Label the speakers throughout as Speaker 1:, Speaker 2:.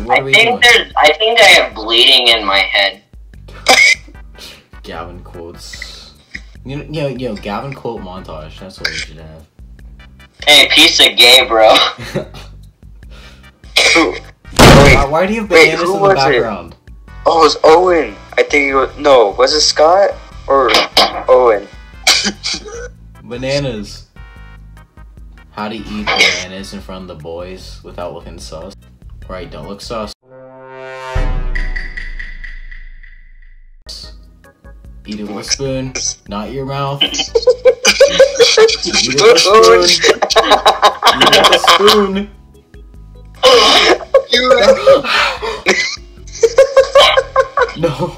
Speaker 1: what are we doing?
Speaker 2: I think I have bleeding in my head.
Speaker 1: Gaven quotes. You know, Gaven quote montage. That's what we should have.
Speaker 2: Hey, piece of gay, bro.
Speaker 1: Why do you have bananas in the background?
Speaker 3: Oh, it was Owen. I think it was... No, was it Scott? Or Owen?
Speaker 1: Bananas. How to eat bananas in front of the boys without looking sus. Right, don't look sus. Eat it with a spoon, not your mouth. Eat it with a spoon. Eat it with a spoon. No.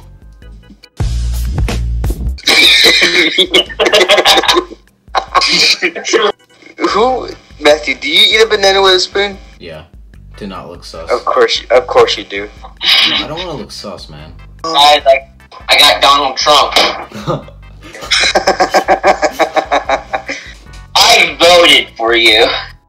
Speaker 3: Who? Matthew, do you eat a banana with a spoon?
Speaker 1: Yeah. To not look sus.
Speaker 3: Of course you do.
Speaker 1: No, I don't want to look sus, man.
Speaker 2: Guys, I got Donald Trump. I voted for you.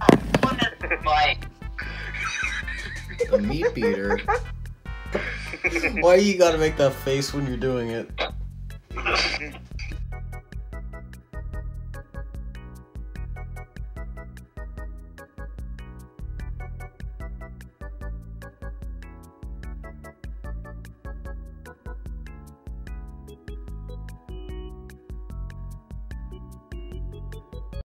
Speaker 1: The meat beater. Why you gotta make that face when you're doing it?